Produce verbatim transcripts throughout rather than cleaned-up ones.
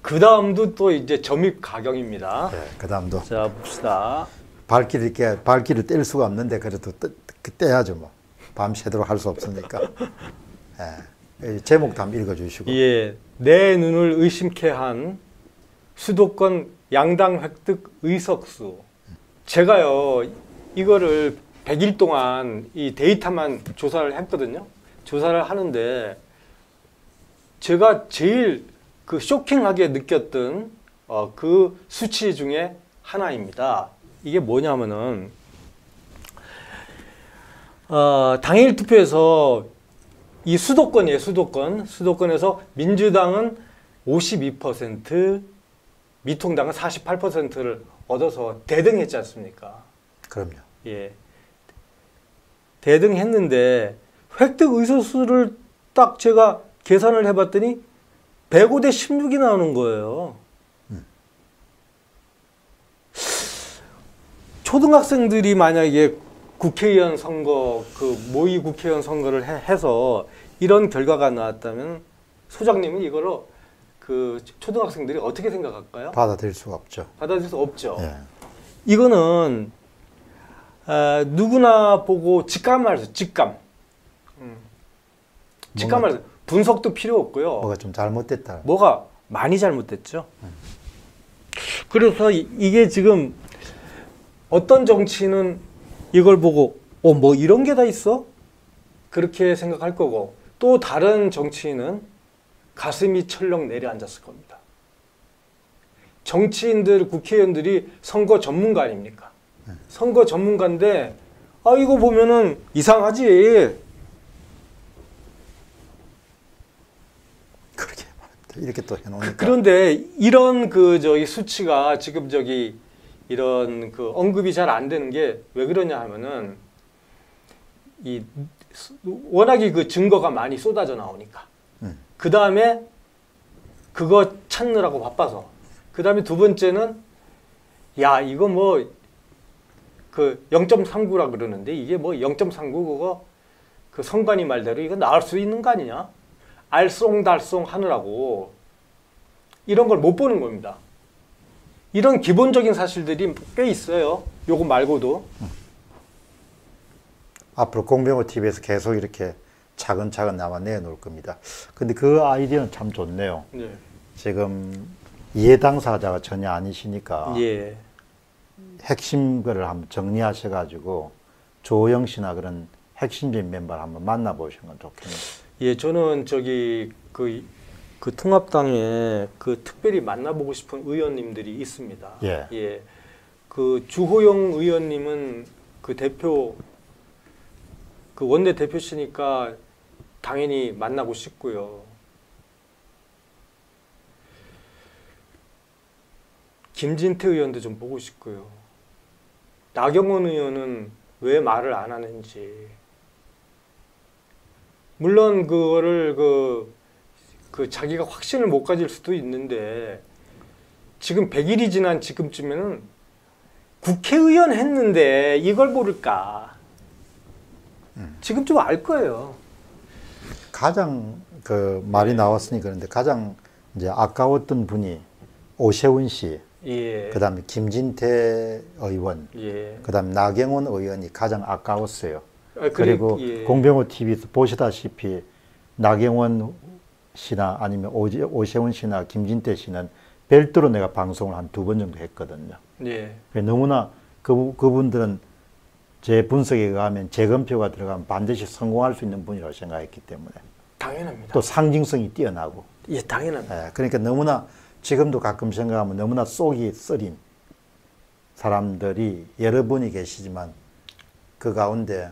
그 다음도 또 이제 점입 가경입니다. 예, 그 다음도. 자, 봅시다. 발길을 이렇게, 발길을 뗄 수가 없는데, 그래도 떼, 떼야죠, 뭐. 밤새도록 할 수 없으니까. 예. 제목도 한번 읽어주시고. 예. 내 눈을 의심케 한 수도권 양당 획득 의석수. 제가요, 이거를 백 일 동안 이 데이터만 조사를 했거든요. 조사를 하는데, 제가 제일 그 쇼킹하게 느꼈던 어, 그 수치 중에 하나입니다. 이게 뭐냐면은, 어, 당일 투표에서 이 수도권이에요, 수도권. 수도권에서 민주당은 오십이 퍼센트, 미통당은 사십팔 퍼센트를 얻어서 대등했지 않습니까? 그럼요. 예. 대등했는데, 획득 의석수를 딱 제가 계산을 해봤더니, 백오 대 십육이 나오는 거예요. 음. 초등학생들이 만약에 국회의원 선거, 그 모의 국회의원 선거를 해, 해서 이런 결과가 나왔다면 소장님은 이거를 그 초등학생들이 어떻게 생각할까요? 받아들일 수가 없죠. 받아들일 수 없죠. 예. 이거는 아, 누구나 보고 직감할 수, 직감. 음. 직감할 수, 분석도 필요 없고요. 뭐가 좀 잘못됐다. 뭐가 많이 잘못됐죠. 음. 그래서 이, 이게 지금 어떤 정치인은 이걸 보고 어, 뭐 이런 게 다 있어? 그렇게 생각할 거고, 또 다른 정치인은 가슴이 철렁 내려앉았을 겁니다. 정치인들, 국회의원들이 선거 전문가 아닙니까? 음. 선거 전문가인데 아 이거 보면은 이상하지. 그렇게 이렇게 또 해놓으니까. 그런데 이런 그 저기 수치가 지금 저기 이런 그 언급이 잘 안 되는 게 왜 그러냐 하면은 이 워낙에 그 증거가 많이 쏟아져 나오니까. 음. 그 다음에 그거 찾느라고 바빠서. 그 다음에 두 번째는 야 이거 뭐 그 영 점 삼구라 그러는데 이게 뭐 영 점 삼구 그거 그 선관위 말대로 이거 나올 수 있는 거 아니냐? 알쏭달쏭 하느라고 이런 걸 못 보는 겁니다. 이런 기본적인 사실들이 꽤 있어요. 요거 말고도. 음. 앞으로 공병호 티비에서 계속 이렇게 차근차근 남아 내놓을 겁니다. 근데 그 아이디어는 참 좋네요. 네. 지금 이해 당사자가 전혀 아니시니까 예. 핵심 거를 한번 정리하셔가지고 조호영 씨나 그런 핵심적인 멤버를 한번 만나보시는 건 좋겠네요. 예, 저는 저기 그, 그 통합당에 그 특별히 만나보고 싶은 의원님들이 있습니다. 예. 예. 그 주호영 의원님은 그 대표, 그 원내 대표시니까 당연히 만나고 싶고요. 김진태 의원도 좀 보고 싶고요. 나경원 의원은 왜 말을 안 하는지. 물론 그거를 그, 그 자기가 확신을 못 가질 수도 있는데 지금 백 일이 지난 지금쯤에는 국회의원 했는데 이걸 모를까. 음. 지금쯤 알 거예요. 가장 그 말이 네. 나왔으니 그런데 가장 이제 아까웠던 분이 오세훈 씨, 예. 그 다음에 김진태 의원, 예. 그 다음에 나경원 의원이 가장 아까웠어요. 아, 그래, 그리고 예. 공병호 티비에서 보시다시피 나경원 씨나 아니면 오지, 오세훈 씨나 김진태 씨는 별도로 내가 방송을 한 두 번 정도 했거든요. 예. 너무나 그, 그분들은 제 분석에 의하면 재검표가 들어가면 반드시 성공할 수 있는 분이라고 생각했기 때문에. 당연합니다. 또 상징성이 뛰어나고. 예, 당연합니다. 예, 그러니까 너무나 지금도 가끔 생각하면 너무나 속이 쓰린 사람들이 여러 분이 계시지만 그 가운데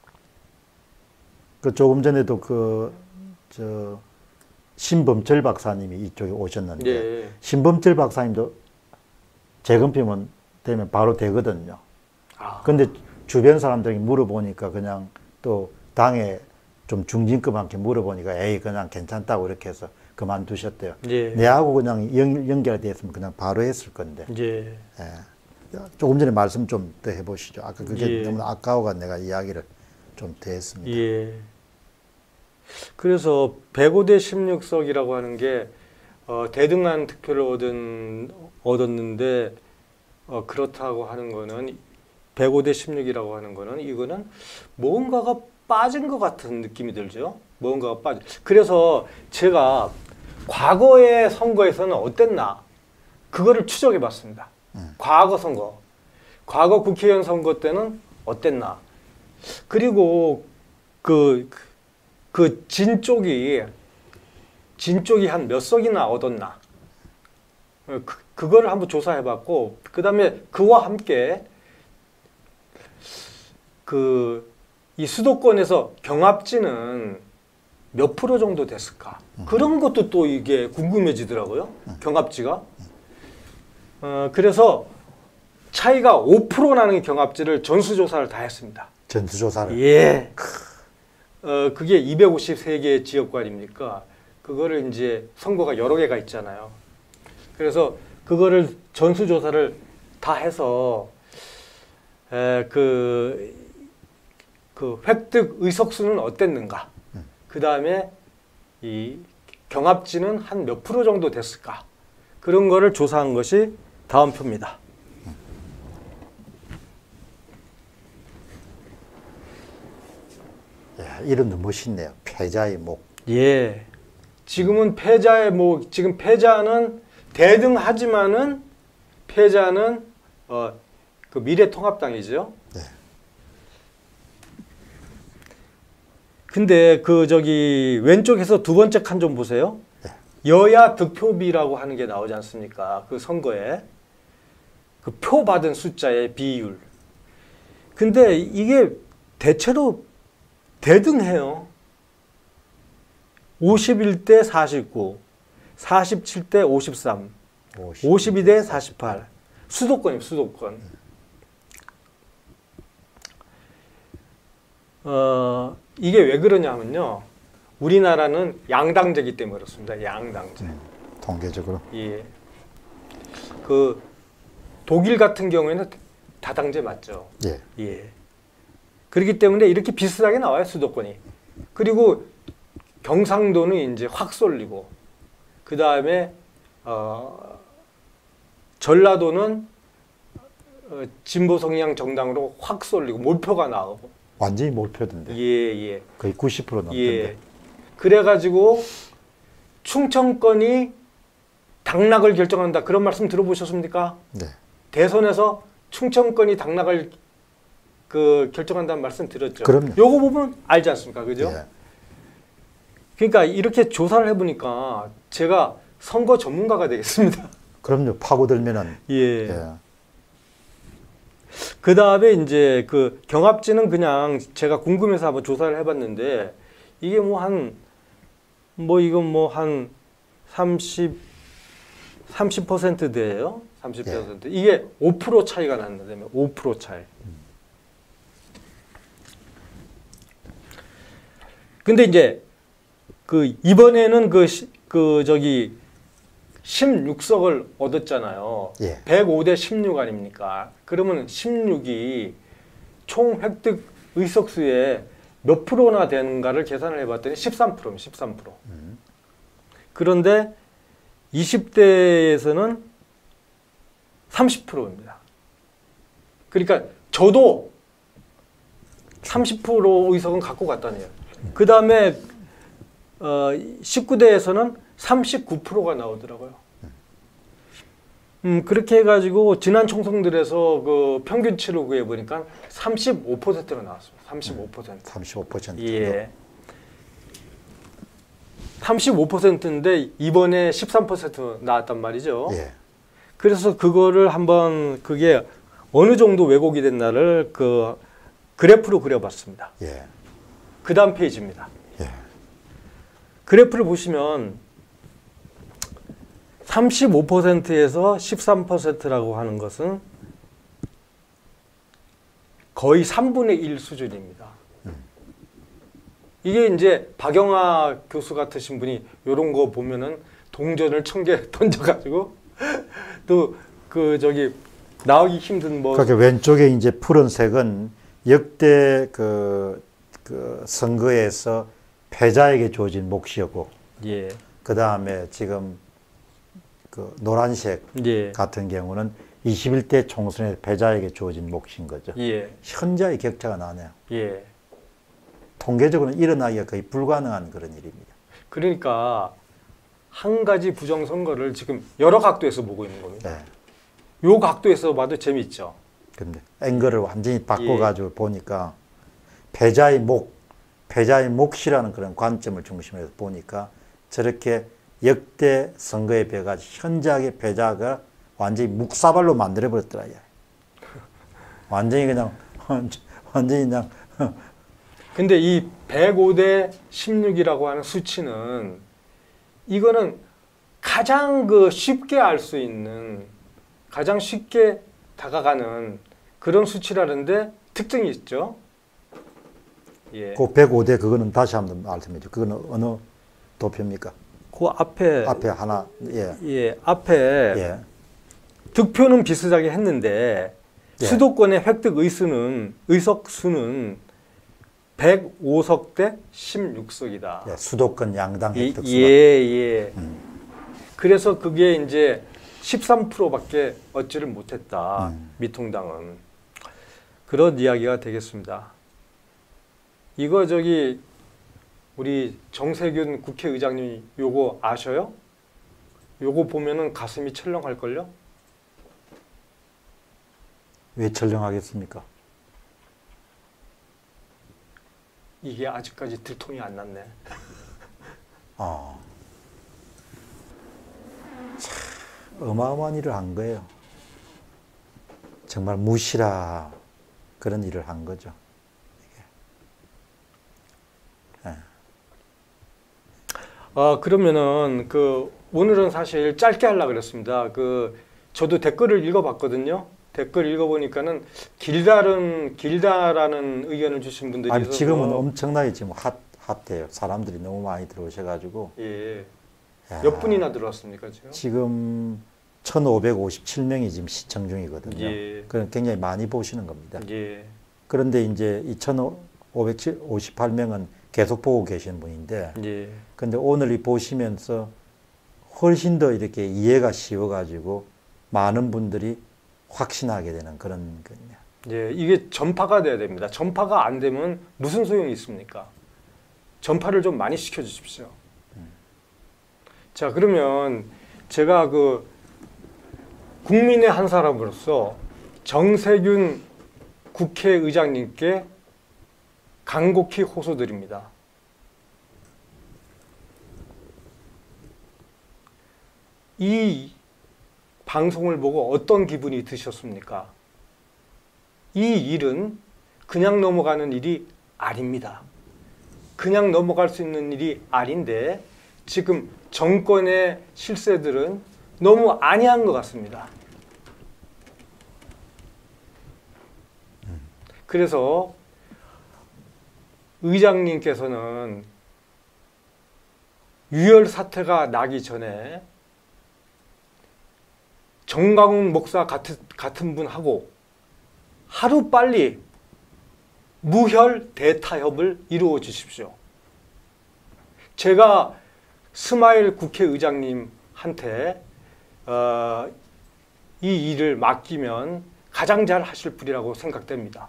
그 조금 전에도 그 저 신범철 박사님이 이쪽에 오셨는데 예. 신범철 박사님도 재검표면 되면 바로 되거든요. 아. 근데 주변 사람들이 물어보니까 그냥 또 당에 좀 중진급한테 물어보니까 에이 그냥 괜찮다고 이렇게 해서 그만두셨대요. 예. 내하고 그냥 연, 연결돼 있으면 그냥 바로 했을 건데. 예. 예. 조금 전에 말씀 좀 더 해보시죠. 아까 그게 예. 너무 아까워가 내가 이야기를 좀 더 했습니다. 예. 그래서 백오 대 십육 석이라고 하는 게 어, 대등한 득표를 얻은, 얻었는데 어, 그렇다고 하는 거는 백오 대 십육이라고 하는 거는 이거는 뭔가가 빠진 것 같은 느낌이 들죠. 뭔가가 빠져. 그래서 제가 과거의 선거에서는 어땠나 그거를 추적해 봤습니다. 음. 과거 선거, 과거 국회의원 선거 때는 어땠나. 그리고 그, 그 진 쪽이 진 쪽이 한 몇 석이나 얻었나. 그, 그거를 한번 조사해 봤고, 그 다음에 그와 함께 그 이 수도권에서 경합진은 몇 프로 정도 됐을까? 음. 그런 것도 또 이게 궁금해지더라고요. 음. 경합지가. 어, 그래서 차이가 오 퍼센트 나는 경합지를 전수조사를 다 했습니다. 전수조사를? 예. 어, 그게 이백오십삼 개 지역구 아닙니까? 그거를 이제 선거가 여러 개가 있잖아요. 그래서 그거를 전수조사를 다 해서 에, 그, 그 획득 의석수는 어땠는가? 음. 그 다음에 이 경합지는 한 몇 프로 정도 됐을까? 그런 거를 조사한 것이 다음 표입니다. 음. 야, 이름도 멋있네요. 패자의 목. 예. 지금은 패자의 목, 지금 패자는 대등하지만은 패자는 어, 그 미래통합당이죠. 네. 근데 그 저기 왼쪽에서 두 번째 칸 좀 보세요. 네. 여야 득표비라고 하는 게 나오지 않습니까? 그 선거에 그 표 받은 숫자의 비율. 근데 이게 대체로 대등해요. 오십일 대 사십구, 사십칠 대 오십삼, 오십이 대 사십팔. 수도권이에요, 수도권. 어, 이게 왜 그러냐면요. 우리나라는 양당제이기 때문에 그렇습니다. 양당제. 음, 통계적으로. 예. 그 독일 같은 경우에는 다당제 맞죠. 예. 예. 그렇기 때문에 이렇게 비슷하게 나와요, 수도권이. 그리고 경상도는 이제 확 쏠리고, 그 다음에 어, 전라도는 어, 진보 성향 정당으로 확 쏠리고 몰표가 나오고. 완전히 몰표던데. 예, 예. 거의 구십 퍼센트 넘던데. 예. 그래가지고 충청권이 당락을 결정한다. 그런 말씀 들어보셨습니까? 네. 대선에서 충청권이 당락을 그 결정한다는 말씀 들었죠. 그럼요. 요거 부분 알지 않습니까? 그죠? 예. 그러니까 이렇게 조사를 해보니까 제가 선거 전문가가 되겠습니다. 그럼요. 파고들면은. 예. 예. 그 다음에 이제 그 경합지는 그냥 제가 궁금해서 한번 조사를 해봤는데 이게 뭐 한, 뭐 이건 뭐 한 삼십, 삼십 퍼센트대예요. 삼십 퍼센트. 예. 이게 오 퍼센트 차이가 난다면 오 퍼센트 차이. 음. 근데 이제 그 이번에는 그, 시, 그 저기 십육 석을 얻었잖아요. 예. 백오 대 십육 아닙니까? 그러면 십육이 총 획득 의석수의 몇 프로나 되는가를 계산을 해봤더니 십삼 퍼센트입니다. 십삼 퍼센트. 음. 그런데 이십 대에서는 삼십 퍼센트입니다. 그러니까 저도 삼십 퍼센트 의석은 갖고 갔다네요. 그 다음에 어, 십구 대에서는 삼십구 퍼센트가 나오더라고요. 음, 그렇게 해가지고 지난 총선들에서 그 평균치로 구해보니까 삼십오 퍼센트가 나왔습니다. 삼십오 퍼센트. 삼십오 퍼센트. 예. 삼십오 퍼센트인데 이번에 십삼 퍼센트 나왔단 말이죠. 예. 그래서 그거를 한번 그게 어느 정도 왜곡이 됐나를 그 그래프로 그려봤습니다. 예. 그 다음 페이지입니다. 예. 그래프를 보시면 삼십오 퍼센트에서 십삼 퍼센트라고 하는 것은 거의 삼분의 일 수준입니다. 음. 이게 이제 박영하 교수 같으신 분이 이런 거 보면은 동전을 천 개 던져가지고 또 그 저기 나오기 힘든 뭐. 그러니까 왼쪽에 이제 푸른색은 역대 그, 그 선거에서 패자에게 주어진 몫이었고, 예. 그 다음에 지금 그 노란색 예. 같은 경우는 이십일 대 총선의 패자에게 주어진 몫인 거죠. 예. 현저히 격차가 나네요. 예. 통계적으로는 일어나기가 거의 불가능한 그런 일입니다. 그러니까 한 가지 부정선거를 지금 여러 각도에서 보고 있는 겁니다. 네. 요 각도에서 봐도 재미있죠. 근데 앵글을 완전히 바꿔가지고 예. 보니까 패자의 몫, 패자의 몫이라는 그런 관점을 중심으로 해서 보니까 저렇게 역대 선거에 비해서 현저하게 패자가 완전히 묵사발로 만들어버렸더라. 완전히 그냥, 완전히 그냥. 근데 이 백오 대 십육이라고 하는 수치는 이거는 가장 그 쉽게 알 수 있는, 가장 쉽게 다가가는 그런 수치라는데 특징이 있죠. 예. 그 백오 대 그거는 다시 한번 말씀해 주세요. 그거는 어느 도표입니까? 그 앞에 앞에 하나 예. 예, 앞에 예. 득표는 비슷하게 했는데 예. 수도권의 획득 의수는 의석 수는 백오 석 대 십육 석이다. 예, 수도권 양당 획득 수가. 예, 예. 음. 그래서 그게 이제 십삼 퍼센트밖에 얻지를 못했다. 음. 미통당은. 그런 이야기가 되겠습니다. 이거 저기 우리 정세균 국회의장님 요거 아셔요? 요거 보면은 가슴이 철렁할걸요? 왜 철렁하겠습니까? 이게 아직까지 들통이 안 났네. 어. 참 어마어마한 일을 한 거예요. 정말 무시라 그런 일을 한 거죠. 아, 그러면은 그 오늘은 사실 짧게 하려고 그랬습니다. 그 저도 댓글을 읽어봤거든요. 댓글 읽어보니까는 길다른 길다라는 의견을 주신 분들이 아니, 있어서 지금은 엄청나게 지금 핫 핫해요. 사람들이 너무 많이 들어오셔가지고. 예. 야, 몇 분이나 들어왔습니까 지금? 지금 천오백오십칠 명이 지금 시청 중이거든요. 예. 그럼 굉장히 많이 보시는 겁니다. 예. 그런데 이제 이 천오백오십팔 명은 계속 보고 계시는 분인데, 예. 근데 오늘 이 보시면서 훨씬 더 이렇게 이해가 쉬워가지고 많은 분들이 확신하게 되는 그런 거냐. 예, 이게 전파가 돼야 됩니다. 전파가 안 되면 무슨 소용이 있습니까? 전파를 좀 많이 시켜주십시오. 음. 자, 그러면 제가 그 국민의 한 사람으로서 정세균 국회의장님께 간곡히 호소드립니다. 이 방송을 보고 어떤 기분이 드셨습니까? 이 일은 그냥 넘어가는 일이 아닙니다. 그냥 넘어갈 수 있는 일이 아닌데 지금 정권의 실세들은 너무 안이한 것 같습니다. 그래서 의장님께서는 유혈 사태가 나기 전에 정강훈 목사 같은, 같은 분하고 하루 빨리 무혈 대타협을 이루어 주십시오. 제가 스마일 국회의장님한테 어, 이 일을 맡기면 가장 잘 하실 분이라고 생각됩니다.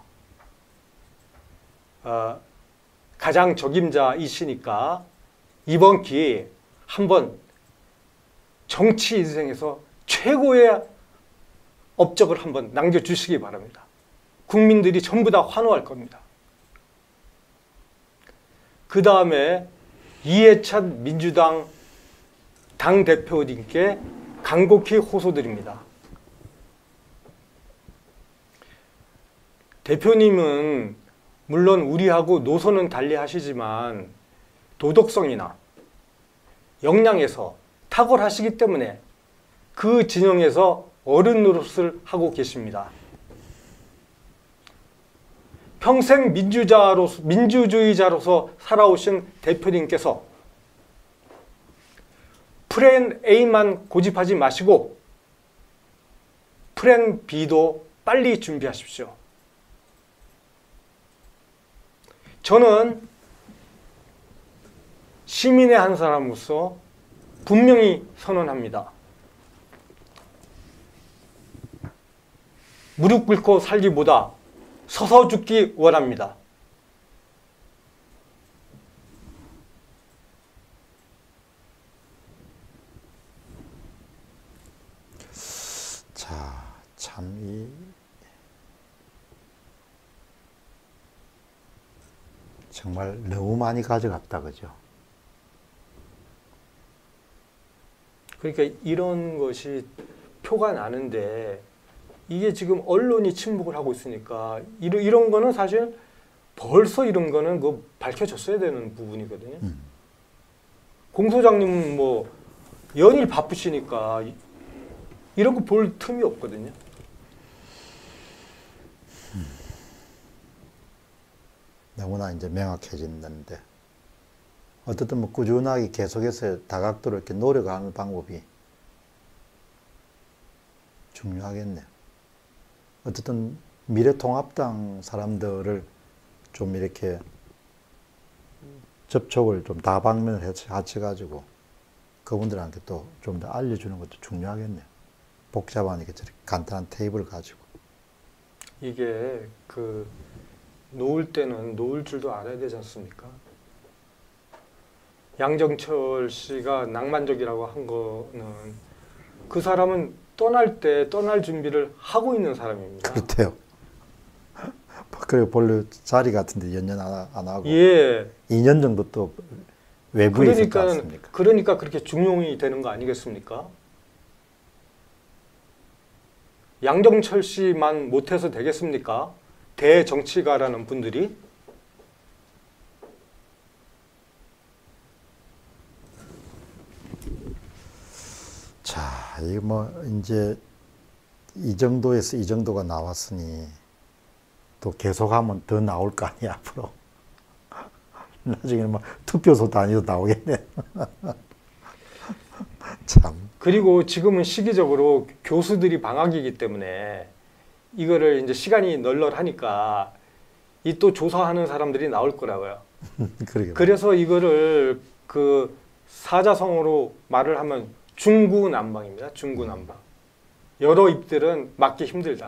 어, 가장 적임자이시니까 이번 기회에 한번 정치 인생에서 최고의 업적을 한번 남겨주시기 바랍니다. 국민들이 전부 다 환호할 겁니다. 그 다음에 이해찬 민주당 당대표님께 간곡히 호소드립니다. 대표님은 물론 우리하고 노선은 달리 하시지만 도덕성이나 역량에서 탁월하시기 때문에 그 진영에서 어른 노릇을 하고 계십니다. 평생 민주자로서, 민주주의자로서 살아오신 대표님께서 플랜 A만 고집하지 마시고 플랜 B도 빨리 준비하십시오. 저는 시민의 한 사람으로서 분명히 선언합니다. 무릎 꿇고 살기보다 서서 죽기 원합니다. 자, 참 이 정말 너무 많이 가져갔다, 그죠? 그러니까 이런 것이 표가 나는데 이게 지금 언론이 침묵을 하고 있으니까 이런, 이런 거는 사실 벌써 이런 거는 그 밝혀졌어야 되는 부분이거든요. 음. 공소장님은 뭐 연일 바쁘시니까 이런 거 볼 틈이 없거든요. 음. 너무나 이제 명확해졌는데 어쨌든 뭐 꾸준하게 계속해서 다각도로 이렇게 노력하는 방법이 중요하겠네요. 어쨌든 미래통합당 사람들을 좀 이렇게 접촉을 좀 다방면을 합쳐가지고 그분들한테 또 좀 더 알려주는 것도 중요하겠네요. 복잡한 이게 저렇게 간단한 테이블을 가지고. 이게 그 놓을 때는 놓을 줄도 알아야 되지 않습니까? 양정철 씨가 낭만적이라고 한 거는 그 사람은 떠날 때 떠날 준비를 하고 있는 사람입니다. 그렇대요. 그리고 본래 자리 같은데 연연 안, 안 하고 예. 이 년 정도 또 외부에 있었지 않습니까? 그러니까 그렇게 중용이 되는 거 아니겠습니까? 양정철 씨만 못해서 되겠습니까? 대정치가라는 분들이. 자, 이거 뭐 이제 이 정도에서 이 정도가 나왔으니 또 계속하면 더 나올 거 아니야 앞으로. 나중에는 뭐 투표소 단위도 나오겠네. 참. 그리고 지금은 시기적으로 교수들이 방학이기 때문에 이거를 이제 시간이 널널하니까 이 또 조사하는 사람들이 나올 거라고요. 그래서 이거를 그 사자성어로 말을 하면 중구난방입니다. 중구난방. 여러 입들은 막기 힘들다.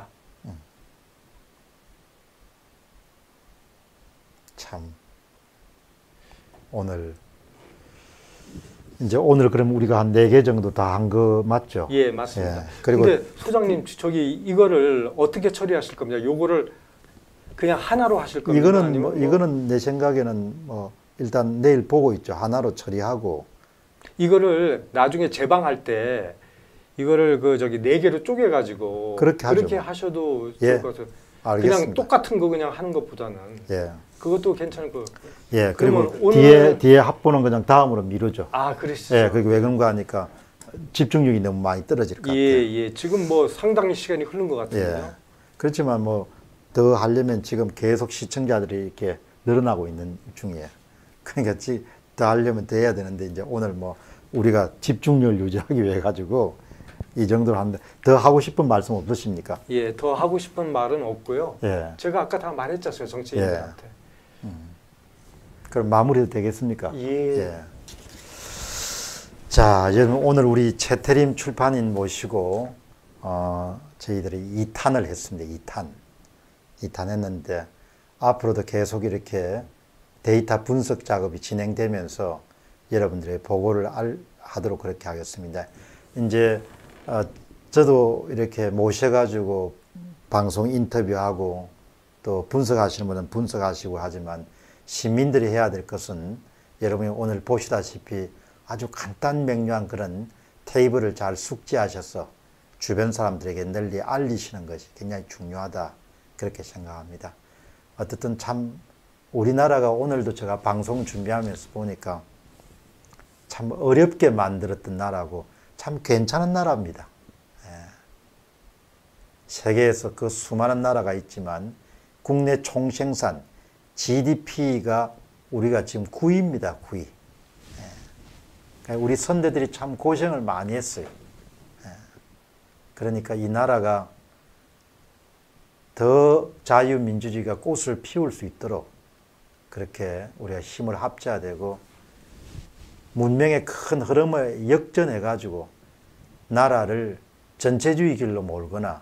참 오늘 이제 오늘 그럼 우리가 한 네 개 정도 다 한 거 맞죠? 예, 맞습니다. 예, 그리고 근데 소장님 저기 이거를 어떻게 처리하실 겁니까? 요거를 그냥 하나로 하실 겁니까? 이거는 뭐, 뭐 이거는 내 생각에는 뭐 일단 내일 보고 있죠. 하나로 처리하고 이거를 나중에 재방할 때 이거를 그 저기 네 개로 쪼개 가지고 그렇게, 그렇게 하죠. 하셔도 예, 좋을 것 같아요. 알겠습니다. 그냥 똑같은 거 그냥 하는 것보다는 예. 그것도 괜찮을 것 같아요. 예, 그리고 뒤에 뒤에 합보는 그냥 다음으로 미루죠. 아, 그러시죠. 예, 그게 왜 그런가 하니까 집중력이 너무 많이 떨어질 것 같아요. 예, 예. 지금 뭐 상당히 시간이 흐른 것 같은데요. 예. 그렇지만 뭐 더 하려면 지금 계속 시청자들이 이렇게 늘어나고 있는 중이에요. 그러니까 더 하려면 더 해야 되는데 이제 오늘 뭐 우리가 집중력을 유지하기 위해 가지고 이 정도로 하는데 더 하고 싶은 말씀 없으십니까? 예, 더 하고 싶은 말은 없고요. 예. 제가 아까 다 말했잖아요, 정치인들한테. 예. 음. 그럼 마무리도 되겠습니까? 예. 예. 자, 이제 오늘 우리 최태림 출판인 모시고 어, 저희들이 이 탄을 했습니다. 이 탄. 이 탄 했는데 앞으로도 계속 이렇게 데이터 분석 작업이 진행되면서 여러분들의 보고를 알, 하도록 그렇게 하겠습니다. 이제 어, 저도 이렇게 모셔가지고 방송 인터뷰하고 또 분석하시는 분은 분석하시고 하지만 시민들이 해야 될 것은 여러분이 오늘 보시다시피 아주 간단 명료한 그런 테이블을 잘 숙지하셔서 주변 사람들에게 널리 알리시는 것이 굉장히 중요하다 그렇게 생각합니다. 어쨌든 참 우리나라가 오늘도 제가 방송 준비하면서 보니까 참 어렵게 만들었던 나라고 참 괜찮은 나라입니다. 예. 세계에서 그 수많은 나라가 있지만 국내 총생산 지디피가 우리가 지금 구 위입니다. 구 위. 예. 우리 선대들이 참 고생을 많이 했어요. 예. 그러니까 이 나라가 더 자유민주주의가 꽃을 피울 수 있도록 그렇게 우리가 힘을 합쳐야 되고 문명의 큰 흐름을 역전해 가지고 나라를 전체주의 길로 몰거나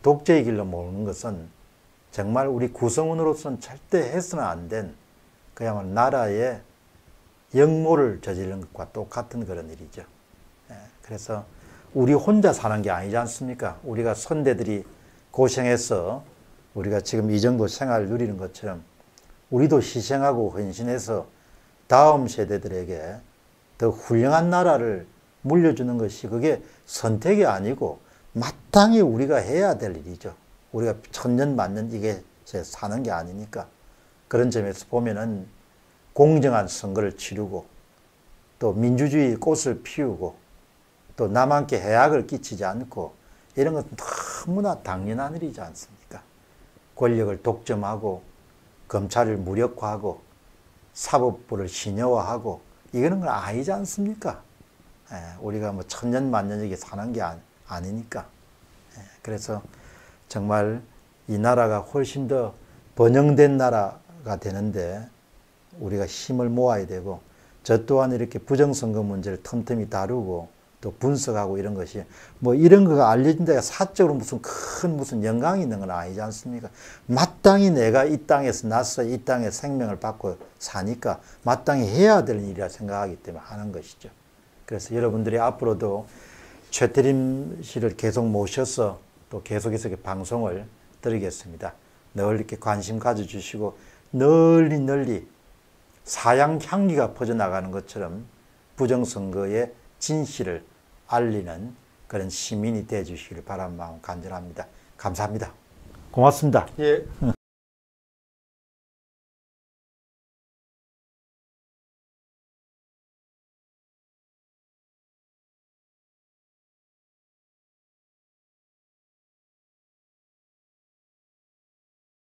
독재의 길로 모는 것은 정말 우리 구성원으로서는 절대 해서는 안 된 그야말로 나라의 역모를 저지른 것과 똑같은 그런 일이죠. 예, 그래서 우리 혼자 사는 게 아니지 않습니까? 우리가 선대들이 고생해서 우리가 지금 이 정도 생활을 누리는 것처럼 우리도 희생하고 헌신해서 다음 세대들에게 더 훌륭한 나라를 물려주는 것이 그게 선택이 아니고 마땅히 우리가 해야 될 일이죠. 우리가 천년 만년 이게 사는 게 아니니까. 그런 점에서 보면은 공정한 선거를 치르고 또 민주주의 꽃을 피우고 또 남한테 해악을 끼치지 않고 이런 것은 너무나 당연한 일이지 않습니까? 권력을 독점하고 검찰을 무력화하고 사법부를 신여화하고 이거는 건 아니지 않습니까? 예, 우리가 뭐 천년 만년 이게 사는 게 아니, 아니니까. 예, 그래서 정말 이 나라가 훨씬 더 번영된 나라가 되는데 우리가 힘을 모아야 되고 저 또한 이렇게 부정선거 문제를 틈틈이 다루고 또 분석하고 이런 것이 뭐 이런 거가 알려진다가 사적으로 무슨 큰 무슨 영광이 있는 건 아니지 않습니까? 마땅히 내가 이 땅에서 나서 이 땅에 생명을 받고 사니까 마땅히 해야 될 일이라 생각하기 때문에 하는 것이죠. 그래서 여러분들이 앞으로도 최태림 씨를 계속 모셔서 또 계속해서 이렇게 방송을 드리겠습니다. 늘 이렇게 관심 가져주시고 널리 널리 사양 향기가 퍼져나가는 것처럼 부정선거의 진실을 알리는 그런 시민이 되어주시기를 바라는 마음 간절합니다. 감사합니다. 고맙습니다. 예.